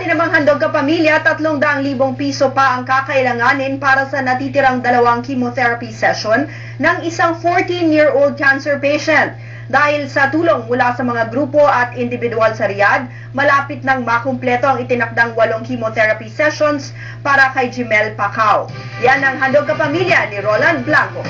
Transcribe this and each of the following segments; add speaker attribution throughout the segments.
Speaker 1: atin namang handog kapamilya, 300,000 piso pa ang kakailanganin para sa natitirang 2 chemotherapy session ng isang 14-year-old cancer patient. Dahil sa tulong mula sa mga grupo at individual sa Riyadh, malapit nang makumpleto ang itinakdang 8 chemotherapy sessions para kay Jimel Pacao. Yan ang handog kapamilya ni Roland Blanco.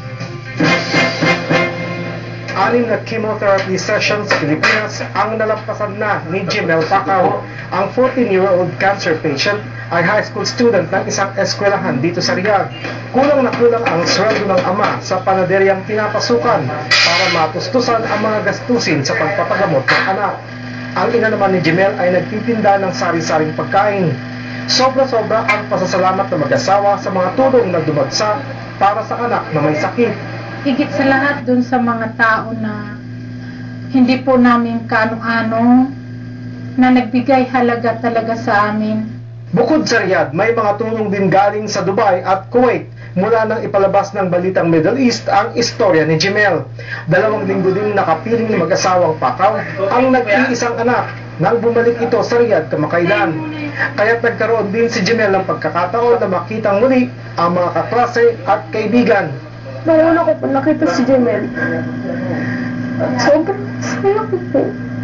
Speaker 2: 6 na chemotherapy sessions sa Pilipinas ang nalampasan na ni Jimel Pacao. Ang 14-year-old cancer patient ay high school student ng isang eskwelahan dito sa Riyadh. Kulang na kulang ang sweldo ng ama sa panaderyang pinapasukan para matustusan ang mga gastusin sa pagpapagamot ng anak. Ang ina naman ni Jimel ay nagtitinda ng sari-saring pagkain. Sobra-sobra ang pasasalamat ng mag-asawa sa mga tulong na dumagsa para sa anak na may sakit.
Speaker 3: Higit sa lahat dun sa mga tao na hindi po namin kaano-ano, na nagbigay halaga talaga sa amin.
Speaker 2: Bukod sa Riyadh, may mga tulong din galing sa Dubai at Kuwait mula nang ipalabas ng Balitang Middle East ang istorya ni Jimel. 2 linggo din nakapiling ni mag-asawang Pacao ang nag-iisang anak nang bumalik ito sa Riyadh kamakailan. Kaya't nagkaroon din si Jimel ng pagkakataon na makitang muli ang mga kaklase at kaibigan.
Speaker 4: Nung una ko po nakita si Jimel, sobrang saya ko po.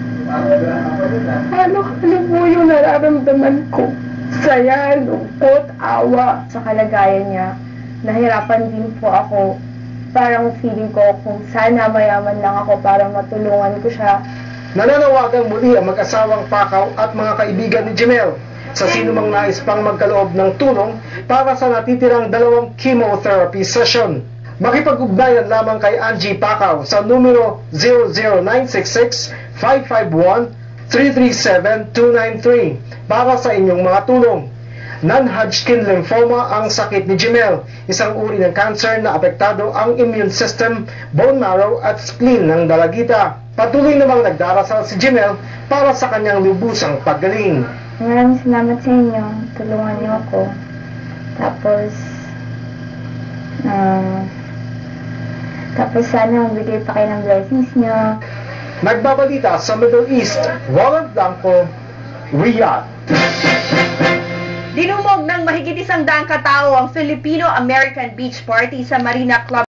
Speaker 4: Ano po yung nararamdaman ko? Saya, lungkot, awa. Sa kalagayan niya, nahirapan din po ako. Parang feeling ko kung sana mayaman lang ako para matulungan ko siya.
Speaker 2: Nananawagan muli ang mag-asawang Pacao at mga kaibigan ni Jimel sa sino mang nais pang magkaloob ng tulong para sa natitirang 2 chemotherapy session. Makipag-ugnayan lamang kay Angie Pacao sa numero 00966-551-337-293 para sa inyong mga tulong. Non-Hodgkin lymphoma ang sakit ni Jimel, isang uri ng cancer na apektado ang immune system, bone marrow at spleen ng dalagita. Patuloy namang nagdarasal si Jimel para sa kanyang lubusang paggaling.
Speaker 4: Maraming salamat sa inyo. Tulungan niyo ako. Tapos sana magbigay pa kayo ng blessings niyo.
Speaker 2: Nagbabalita sa Middle East, Roland Blanco, Riyadh.
Speaker 1: Dinumog ng mahigit 100 katao ang Filipino-American Beach Party sa Marina Club